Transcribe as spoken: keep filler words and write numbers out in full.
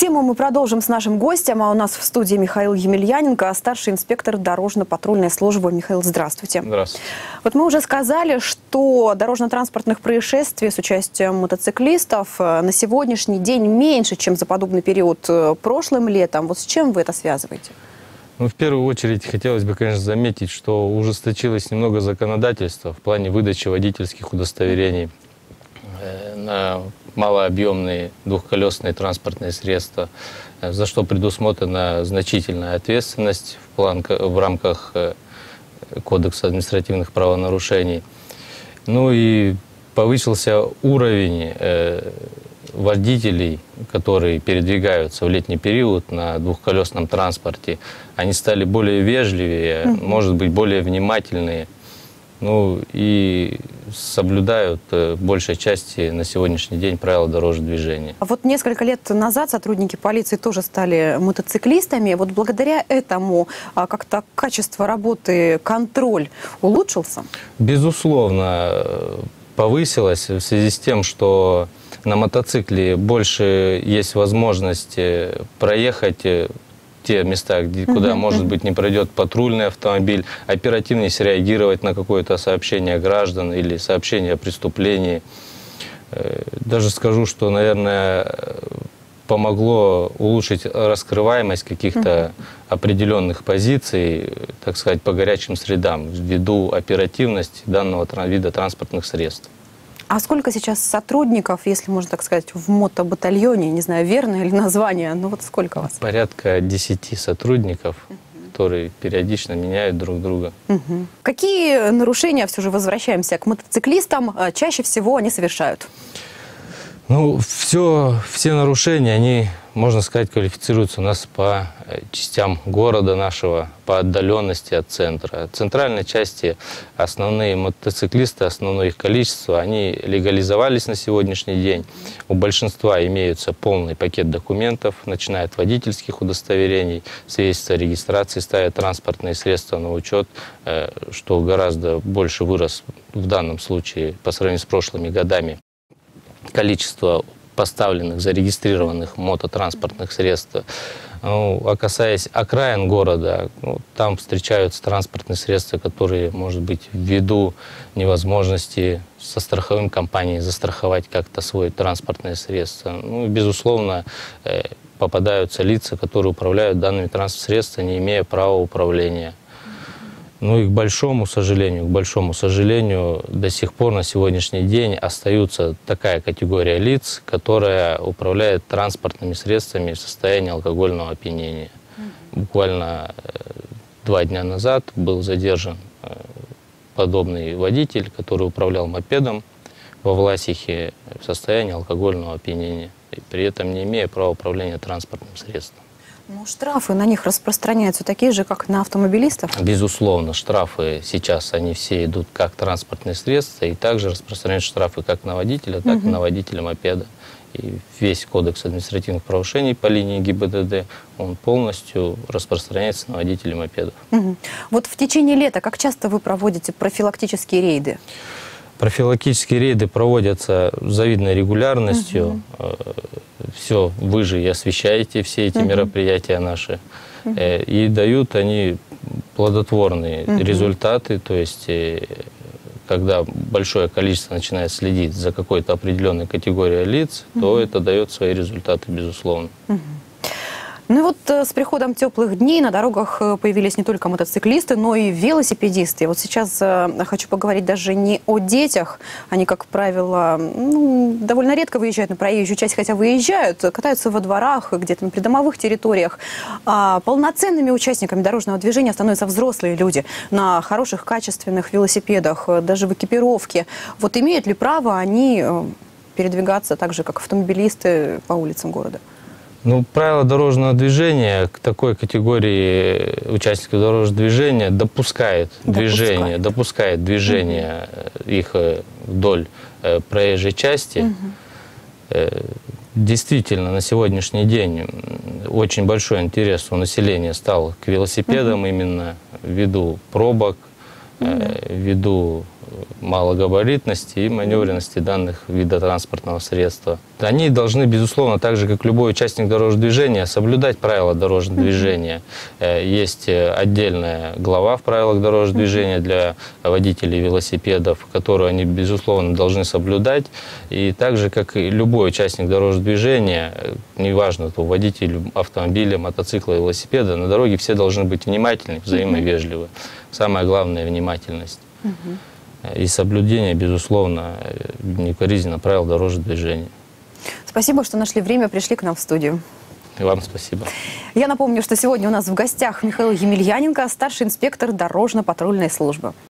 Тему мы продолжим с нашим гостем, а у нас в студии Михаил Емельяненко, старший инспектор дорожно-патрульной службы. Михаил, здравствуйте. Здравствуйте. Вот мы уже сказали, что дорожно-транспортных происшествий с участием мотоциклистов на сегодняшний день меньше, чем за подобный период прошлым летом. Вот с чем вы это связываете? Ну, в первую очередь хотелось бы, конечно, заметить, что ужесточилось немного законодательство в плане выдачи водительских удостоверений на малообъемные двухколесные транспортные средства, за что предусмотрена значительная ответственность в, план, в рамках Кодекса административных правонарушений. Ну и повысился уровень водителей, которые передвигаются в летний период на двухколесном транспорте. Они стали более вежливее, mm-hmm. может быть, более внимательные. Ну и соблюдают в большей части на сегодняшний день правила дорожного движения. А вот несколько лет назад сотрудники полиции тоже стали мотоциклистами. Вот благодаря этому как-то качество работы, контроль улучшился? Безусловно, повысилось в связи с тем, что на мотоцикле больше есть возможность проехать те места, где, куда, uh-huh, может быть, не пройдет патрульный автомобиль, оперативнее среагировать на какое-то сообщение граждан или сообщение о преступлении. Даже скажу, что, наверное, помогло улучшить раскрываемость каких-то uh-huh. определенных позиций, так сказать, по горячим средам, ввиду оперативности данного вида транспортных средств. А сколько сейчас сотрудников, если можно так сказать, в мотобатальоне, не знаю, верное ли название, но вот сколько вас? Порядка десяти сотрудников, uh-huh. которые периодично меняют друг друга. Uh-huh. Какие нарушения, все же возвращаемся к мотоциклистам, чаще всего они совершают? Ну, все, все нарушения, они, можно сказать, квалифицируются у нас по частям города нашего, по отдаленности от центра. В центральной части основные мотоциклисты, основное их количество, они легализовались на сегодняшний день. У большинства имеются полный пакет документов, начиная от водительских удостоверений, свидетельства о регистрации, ставят транспортные средства на учет, что гораздо больше вырос в данном случае по сравнению с прошлыми годами. Количество поставленных, зарегистрированных мототранспортных средств. Ну, а касаясь окраин города, ну, там встречаются транспортные средства, которые, может быть, ввиду невозможности со страховым компанией застраховать как-то свое транспортное средство. Ну, безусловно, попадаются лица, которые управляют данными транспортными средствами, не имея права управления. Ну и к большому сожалению, к большому сожалению, до сих пор на сегодняшний день остается такая категория лиц, которая управляет транспортными средствами в состоянии алкогольного опьянения. Mm-hmm. Буквально два дня назад был задержан подобный водитель, который управлял мопедом во Власихе в состоянии алкогольного опьянения, и при этом не имея права управления транспортным средством. Ну, штрафы на них распространяются такие же, как на автомобилистов? Безусловно, штрафы сейчас, они все идут как транспортные средства, и также распространяются штрафы как на водителя, так угу. и на водителя мопеда. И весь кодекс административных правонарушений по линии ГИБДД, он полностью распространяется на водителей мопедов. Угу. Вот в течение лета как часто вы проводите профилактические рейды? Профилактические рейды проводятся с завидной регулярностью. Угу. Все, вы же и освещаете все эти uh-huh. мероприятия наши. Uh-huh. И дают они плодотворные uh-huh. результаты. То есть, когда большое количество начинает следить за какой-то определенной категорией лиц, uh-huh. то это дает свои результаты, безусловно. Uh-huh. Ну и вот с приходом теплых дней на дорогах появились не только мотоциклисты, но и велосипедисты. Вот сейчас хочу поговорить даже не о детях. Они, как правило, ну, довольно редко выезжают на проезжую часть, хотя выезжают, катаются во дворах, где-то на придомовых территориях. А полноценными участниками дорожного движения становятся взрослые люди на хороших, качественных велосипедах, даже в экипировке. Вот имеют ли право они передвигаться так же, как автомобилисты по улицам города? Ну, правила дорожного движения к такой категории участников дорожного движения допускает, допускает. движение, допускает движение угу. их вдоль проезжей части. Угу. Действительно, на сегодняшний день очень большой интерес у населения стал к велосипедам угу. именно ввиду пробок, угу. ввиду малогабаритности и маневренности данных вида транспортного средства. Они должны, безусловно, так же, как любой участник дорожного движения, соблюдать правила дорожного движения. Есть отдельная глава в правилах дорожного движения для водителей велосипедов, которую они, безусловно, должны соблюдать. И так же, как и любой участник дорожного движения, неважно, то водитель автомобиля, мотоцикла, велосипеда, на дороге все должны быть внимательны, взаимовежливы. Самое главное – внимательность. И соблюдение, безусловно, неукоризненно правил дорожного движения. Спасибо, что нашли время, пришли к нам в студию. И вам спасибо. Я напомню, что сегодня у нас в гостях Михаил Емельяненко, старший инспектор дорожно-патрульной службы.